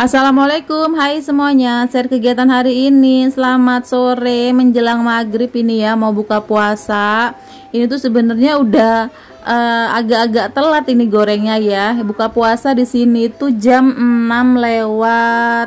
Assalamualaikum, hai semuanya. Share kegiatan hari ini. Selamat sore menjelang maghrib ini ya, mau buka puasa. Ini tuh sebenarnya udah agak-agak telat ini gorengnya ya. Buka puasa di sini tuh jam 6 lewat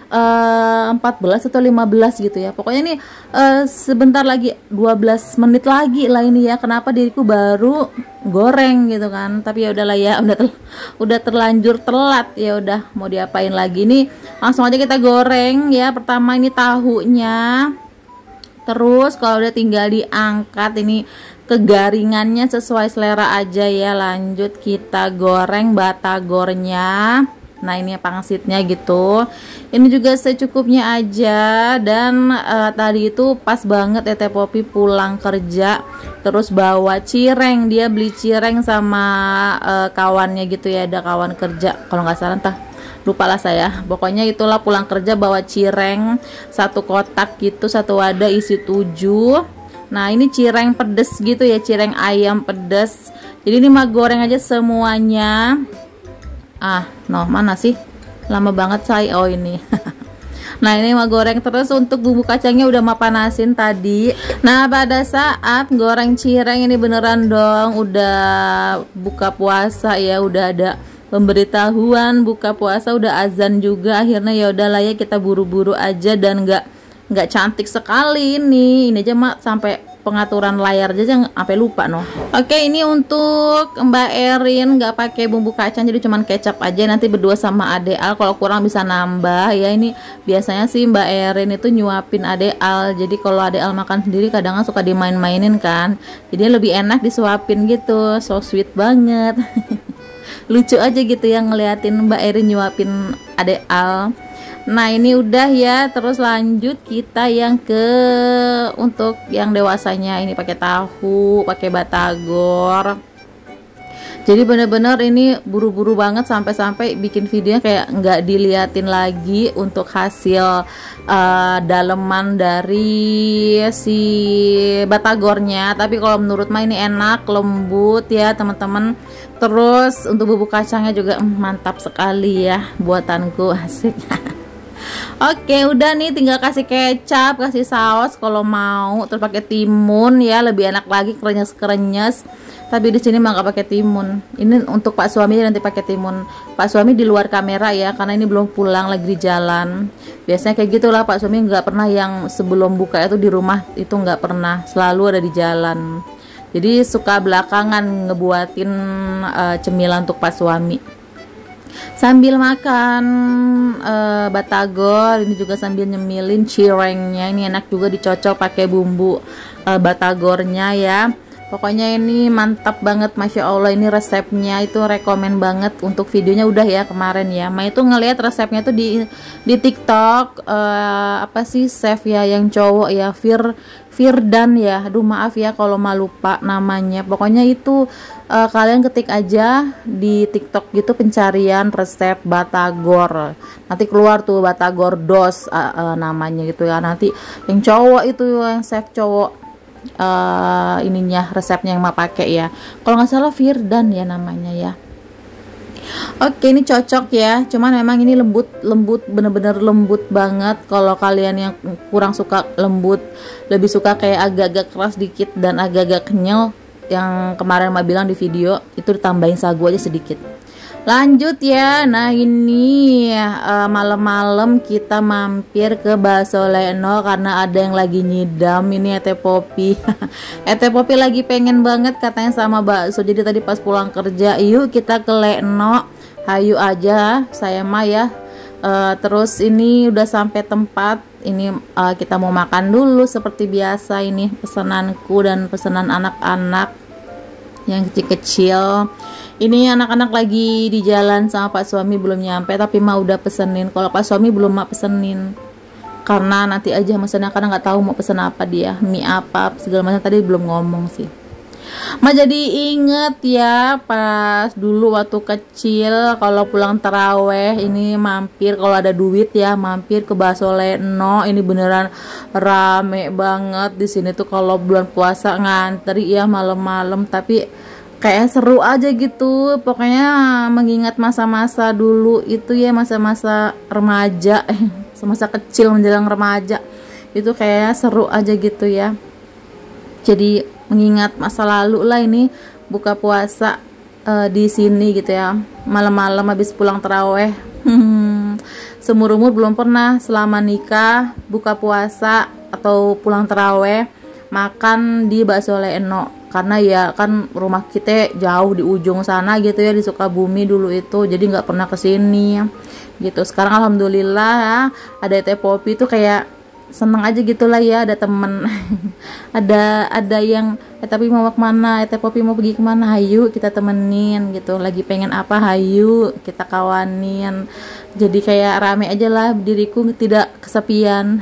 14 atau 15 gitu ya. Pokoknya nih sebentar lagi, 12 menit lagi lah ini ya. Kenapa diriku baru goreng gitu kan. Tapi ya udahlah ya, udah terlanjur telat. Ya udah, mau diapain lagi nih. Langsung aja kita goreng ya. Pertama ini tahunya. Terus kalau udah tinggal diangkat ini kegaringannya sesuai selera aja ya. Lanjut kita goreng batagornya. Nah ini pangsitnya gitu. Ini juga secukupnya aja. Dan tadi itu pas banget Teh Popi pulang kerja, terus bawa cireng. Dia beli cireng sama kawannya gitu ya. Ada kawan kerja kalau nggak salah, entah lupa lah saya. Pokoknya itulah pulang kerja bawa cireng satu kotak gitu, satu wadah isi 7. Nah ini cireng pedes gitu ya, cireng ayam pedes. Jadi ini mah goreng aja semuanya. Mana sih, lama banget saya. Oh ini. Nah ini mah goreng terus. Untuk bumbu kacangnya udah mah panasin tadi. Nah pada saat goreng cireng ini beneran dong udah buka puasa ya, udah ada pemberitahuan buka puasa, udah azan juga. Akhirnya ya udahlah ya, kita buru-buru aja dan nggak cantik sekali ini aja mak, sampai pengaturan layar aja sampai lupa noh. Oke, ini untuk Mbak Erin nggak pakai bumbu kacang, jadi cuman kecap aja. Nanti berdua sama Ade Al, kalau kurang bisa nambah ya. Ini biasanya sih Mbak Erin itu nyuapin Ade Al, jadi kalau Ade Al makan sendiri kadang suka dimain-mainin kan, jadi lebih enak disuapin gitu. So sweet banget. Lucu aja gitu ya ngeliatin Mbak Erin nyuapin Ade Al. Nah ini udah ya. Terus lanjut kita yang untuk yang dewasanya ini pakai tahu, pakai batagor. Jadi bener-bener ini buru-buru banget, sampai-sampai bikin videonya kayak nggak diliatin lagi untuk hasil daleman dari si batagornya. Tapi kalau menurut mah ini enak, lembut ya teman-teman. Terus untuk bumbu kacangnya juga mantap sekali ya buatanku, asik. Oke, udah nih tinggal kasih kecap, kasih saus kalau mau, terus pakai timun ya, lebih enak lagi, krenyes-krenyes. Tapi di sini mah nggak pakai timun. Ini untuk Pak suami nanti pakai timun. Pak suami di luar kamera ya, karena ini belum pulang, lagi di jalan. Biasanya kayak gitulah, Pak suami nggak pernah yang sebelum buka itu di rumah, itu nggak pernah, selalu ada di jalan. Jadi suka belakangan ngebuatin cemilan untuk Pak suami. Sambil makan batagor, ini juga sambil nyemilin cirengnya. Ini enak juga dicocok pakai bumbu batagornya ya. Pokoknya ini mantap banget, Masya Allah. Ini resepnya itu rekomen banget. Untuk videonya udah ya kemarin ya. Ma itu ngelihat resepnya tuh di TikTok. Apa sih chef ya yang cowok ya, Firdan ya. Aduh maaf ya kalau lupa namanya. Pokoknya itu kalian ketik aja di TikTok gitu pencarian resep batagor. Nanti keluar tuh batagor dos namanya gitu ya. Nanti yang cowok itu, yang chef cowok, ininya resepnya yang mau pakai ya. Kalau nggak salah Firdan ya namanya ya. Oke, ini cocok ya. Cuman memang ini lembut, bener-bener lembut banget. Kalau kalian yang kurang suka lembut, lebih suka kayak agak-agak keras dikit dan agak-agak kenyal, yang kemarin Mbak bilang di video, itu ditambahin sagu aja sedikit. Lanjut ya. Nah ini malam-malam kita mampir ke Bakso Leno karena ada yang lagi nyidam. Ini Teh Popi. Teh Popi lagi pengen banget katanya sama bakso. Jadi tadi pas pulang kerja, yuk kita ke Leno. Hayu aja saya mah ya. Terus ini udah sampai tempat. Ini kita mau makan dulu seperti biasa. Ini pesananku dan pesanan anak-anak yang kecil-kecil. Ini anak-anak lagi di jalan sama Pak suami, belum nyampe, tapi mah udah pesenin. Kalau Pak suami belum mah pesenin, karena nanti aja mesennya, karena nggak tahu mau pesen apa dia, mie apa segala macam, tadi belum ngomong sih. Ma jadi inget ya pas dulu waktu kecil kalau pulang taraweh ini mampir, kalau ada duit ya mampir ke Bakso Leno. Ini beneran rame banget di sini tuh kalau bulan puasa, ngantri ya malam-malam. Tapi kayak seru aja gitu. Pokoknya mengingat masa-masa dulu itu ya, masa-masa remaja, masa kecil menjelang remaja itu kayak seru aja gitu ya. Jadi mengingat masa lalu lah ini buka puasa di sini gitu ya, malam-malam habis pulang taraweh. Seumur umur belum pernah selama nikah buka puasa atau pulang taraweh makan di Bakso Eno, karena ya kan rumah kita jauh di ujung sana gitu ya, di Sukabumi dulu itu, jadi nggak pernah kesini gitu. Sekarang alhamdulillah ya, ada teh Popi itu kayak seneng aja gitulah ya, ada temen ada yang tapi mau kemana, teh Popi mau pergi kemana, hayu kita temenin gitu, lagi pengen apa hayu kita kawanin, jadi kayak rame aja lah, diriku tidak kesepian.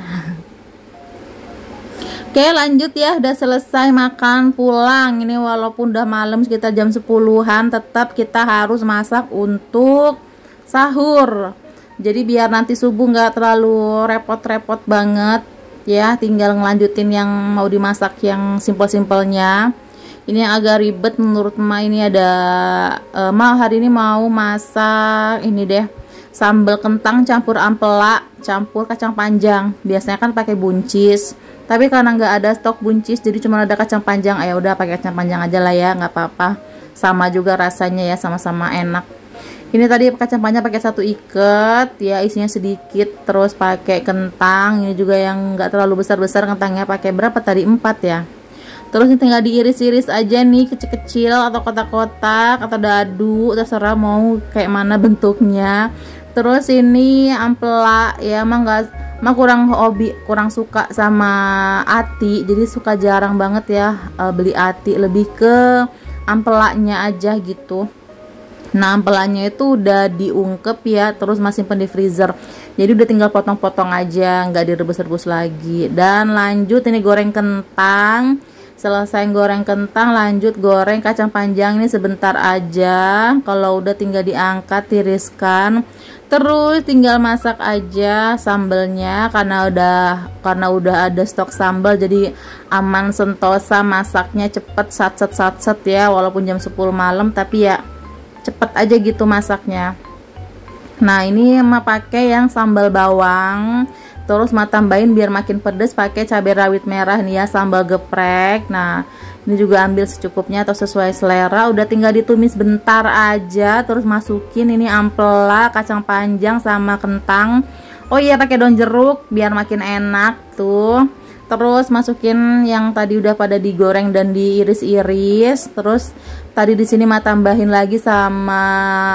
Oke lanjut ya, udah selesai makan pulang ini, walaupun udah malam sekitar jam 10-an tetap kita harus masak untuk sahur. Jadi biar nanti subuh nggak terlalu repot-repot banget ya, tinggal ngelanjutin yang mau dimasak yang simpel-simpelnya. Ini yang agak ribet menurut Ma, ini ada Ma hari ini mau masak ini deh, sambal kentang campur ampela campur kacang panjang. Biasanya kan pakai buncis, tapi karena nggak ada stok buncis jadi cuma ada kacang panjang, ya udah pakai kacang panjang aja lah ya, nggak apa-apa, sama juga rasanya ya, sama-sama enak. Ini tadi kacang panjang pakai 1 ikat ya, isinya sedikit, terus pakai kentang ini juga yang nggak terlalu besar-besar kentangnya, pakai berapa tadi, 4 ya. Terus ini tinggal diiris-iris aja nih, kecil-kecil atau kotak-kotak atau dadu, terserah mau kayak mana bentuknya. Terus ini ampela ya, emang kurang suka sama ati, jadi suka jarang banget ya beli ati, lebih ke ampelanya aja gitu. Nah ampelanya itu udah diungkep ya, terus masih simpen di freezer, jadi udah tinggal potong-potong aja, nggak direbus-rebus lagi. Dan lanjut ini goreng kentang. Selesai goreng kentang lanjut goreng kacang panjang, ini sebentar aja, kalau udah tinggal diangkat tiriskan, terus tinggal masak aja sambelnya, karena udah ada stok sambal jadi aman sentosa, masaknya cepet, satset ya, walaupun jam 10 malam tapi ya cepet aja gitu masaknya. Nah ini Ma pakai yang sambal bawang, terus Ma tambahin biar makin pedes pakai cabai rawit merah nih ya, sambal geprek. Nah ini juga ambil secukupnya atau sesuai selera, udah tinggal ditumis bentar aja, terus masukin ini ampela, kacang panjang sama kentang. Oh iya pakai daun jeruk biar makin enak tuh. Terus masukin yang tadi udah pada digoreng dan diiris-iris. Terus tadi di sini Ma tambahin lagi sama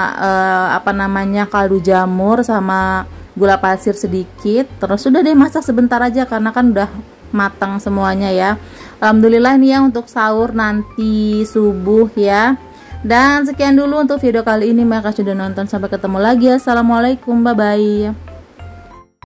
kaldu jamur sama gula pasir sedikit. Terus sudah deh masak sebentar aja karena kan udah matang semuanya ya. Alhamdulillah nih ya untuk sahur nanti subuh ya. Dan sekian dulu untuk video kali ini, makasih sudah nonton, sampai ketemu lagi. Assalamualaikum, bye bye.